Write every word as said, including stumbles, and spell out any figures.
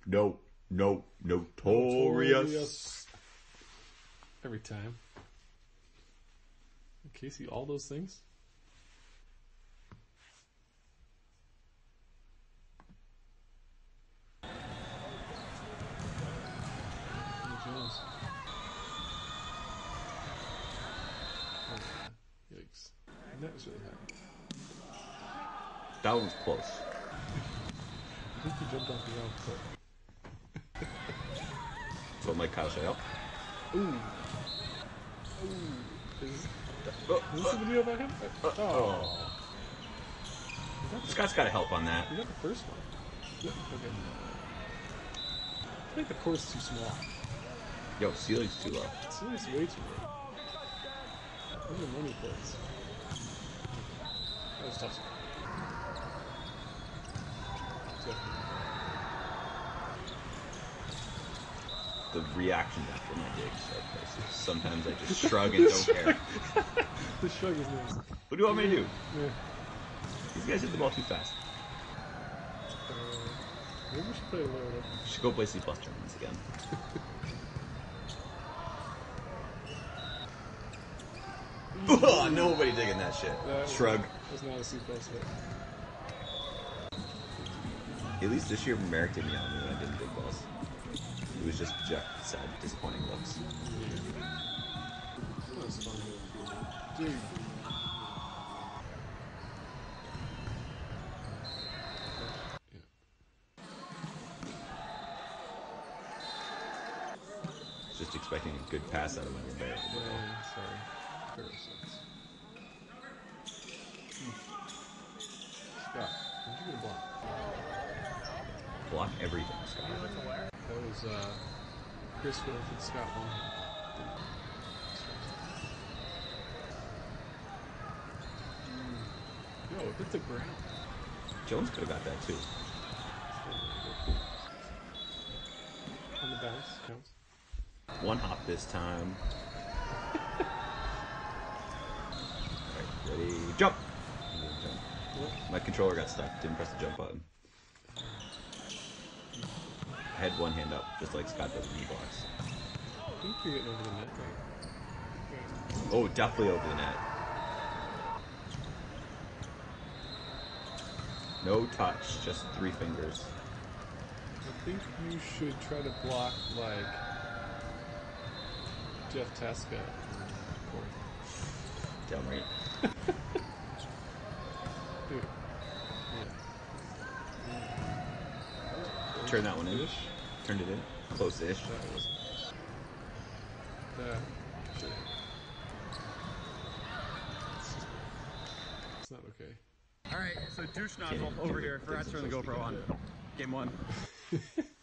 no, no, notorious. Notorious. Every time. Casey, all those things? Jones. Oh, yikes. And that was really high. That one was close. I think he jumped off the ground quick. So like Kyle Shale. Ooh. Ooh. Is, Oh, is this a video about him? oh. Oh. Scott's got to help on that. You got the first one. Yep. Okay. I think the course is too small. Yo, ceiling's too low. Ceiling's way too low. Those are money plays. That was tough. So, The reactions after my digs are priceless. Sometimes I just shrug and don't care. the shrug is nice. What do you want me to do? Yeah. These guys hit the ball too fast. Uh, maybe we should play a lower level. Should go play C plus tournaments again. Oh, nobody digging that shit. That Shrug. Was, was not a C plus hit. At least this year, Merrick did me on me when I didn't dig balls. It was just Jeff sad, disappointing looks. That was fun. Dude. Just expecting a good pass out of my bear. Yeah, sorry. Parasites. Scott, what'd you get a block? Block everything, Scott. That was uh, Chris Wolf and Scott one. Yo, it hit the ground. Jones could have got that too. On the bounce, counts. One hop this time. Alright, ready, jump! jump. My controller got stuck, didn't press the jump button. I had one hand up, just like Scott does in the blocks. I think you're getting over the net, right? Okay. Oh, definitely over the net. No touch, just three fingers. I think you should try to block like Jeff Tasca. Damn right. Dude. Yeah. Turn that one in. Ish. Turned it in. Close-ish. That wasn't close. That should have. It's not okay. Alright, so douche nozzle over here. Forgot to turn the GoPro on. Game one.